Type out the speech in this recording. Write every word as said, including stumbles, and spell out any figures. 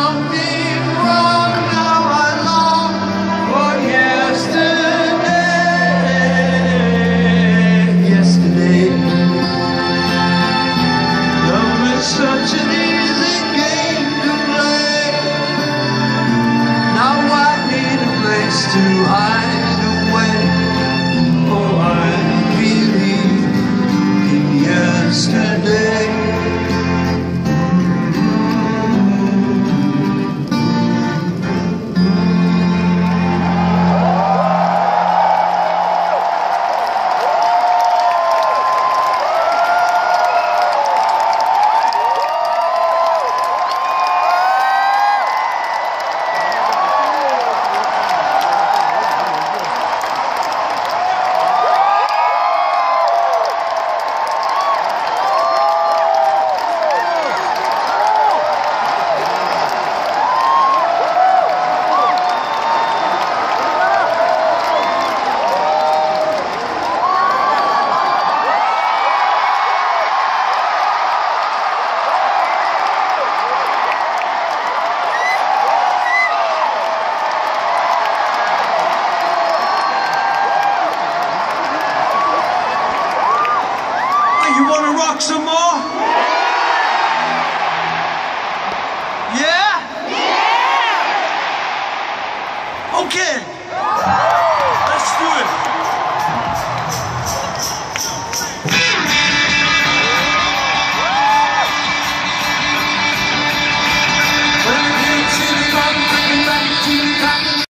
something wrong. Now I long for yesterday. Yesterday, love is such an easy game to play. Now I need a place to hide away. Oh, I believe in yesterday. You want to rock some more? Yeah? Yeah! Okay. Let's do it.